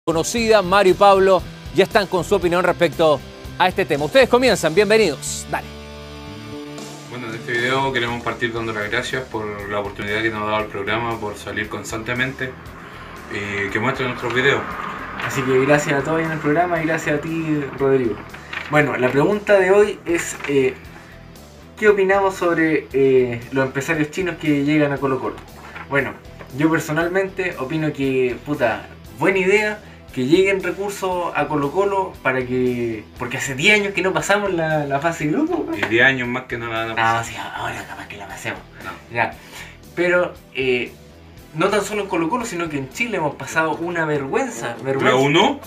Conocida, Mario y Pablo ya están con su opinión respecto a este tema. Ustedes comienzan, bienvenidos. Dale. Bueno, en este video queremos partir dando las gracias por la oportunidad que nos ha dado el programa, por salir constantemente y que muestren nuestros videos. Así que gracias a todos en el programa y gracias a ti, Rodrigo. Bueno, la pregunta de hoy es ¿qué opinamos sobre los empresarios chinos que llegan a Colo-Colo? Bueno, yo personalmente opino que, buena idea que lleguen recursos a Colo-Colo para que... Porque hace 10 años que no pasamos la fase de grupo. Y 10 años más que no la van a pasar. Ah, sí, ahora capaz que la pasemos. No. Ya. Pero no tan solo en Colo-Colo, sino que en Chile hemos pasado una vergüenza. ¿La UNO?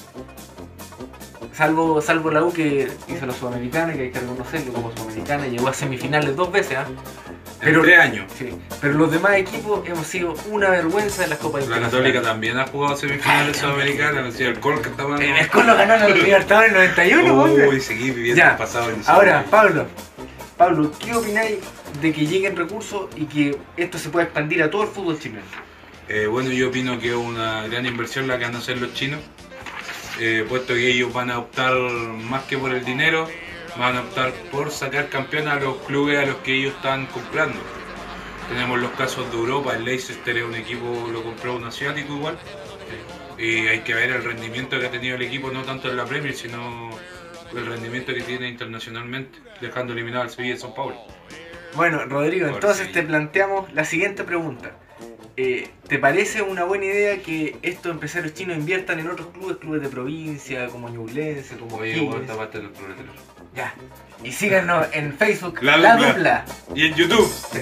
Salvo la U, que hizo la Sudamericana, que hay que reconocerlo como Sudamericana, llegó a semifinales 2 veces, ¿eh? Pero 3 años. Sí, pero los demás equipos hemos sido una vergüenza en las Copas La Internacionales. Católica también ha jugado semifinales sudamericanas, el Colo que estaba... El Colo ganó la Libertadores en el 91, hombre. Uy, seguí viviendo Ya. el pasado. Ahora, Pablo, ¿qué opináis de que lleguen recursos y que esto se pueda expandir a todo el fútbol chileno? Bueno, yo opino que es una gran inversión la que van a hacer los chinos, puesto que ellos van a optar más que por el dinero, van a optar por sacar campeón a los clubes a los que ellos están comprando. Tenemos los casos de Europa, el Leicester es un equipo, lo compró un asiático igual, y hay que ver el rendimiento que ha tenido el equipo, no tanto en la Premier, sino el rendimiento que tiene internacionalmente, dejando eliminado al Sevilla de São Paulo. Bueno, Rodrigo, entonces te planteamos la siguiente pregunta. ¿Te parece una buena idea que estos empresarios chinos inviertan en otros clubes de provincia, como Ñublense, como Oye, Higgins? esta parte del programa. Ya. Y síganos en Facebook, La La Dupla. Dupla. Y en YouTube. Sí.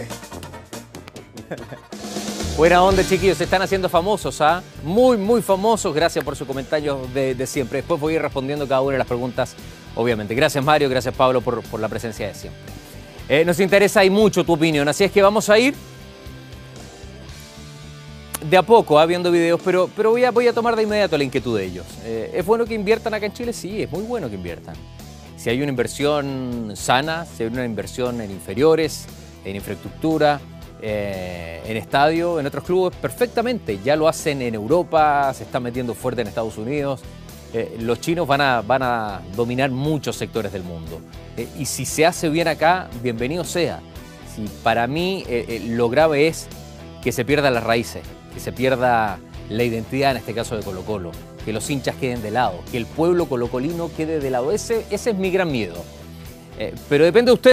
Buena onda, chiquillos, se están haciendo famosos, ¿ah? Muy famosos. Gracias por sus comentarios de siempre. Después voy a ir respondiendo cada una de las preguntas, obviamente. Gracias, Mario, gracias, Pablo, por la presencia de siempre. Nos interesa y mucho tu opinión, así es que vamos a ir de a poco, viendo videos, pero voy a tomar de inmediato la inquietud de ellos. ¿Es bueno que inviertan acá en Chile? Sí, es muy bueno que inviertan. Si hay una inversión sana, si hay una inversión en inferiores, en infraestructura, en estadio, en otros clubes, perfectamente. Ya lo hacen en Europa, se están metiendo fuerte en Estados Unidos. Los chinos van a dominar muchos sectores del mundo. Y si se hace bien acá, bienvenido sea. Si para mí lo grave es que se pierdan las raíces, que se pierda la identidad, en este caso de Colo-Colo, que los hinchas queden de lado, que el pueblo colocolino quede de lado. Ese es mi gran miedo. Pero depende de usted.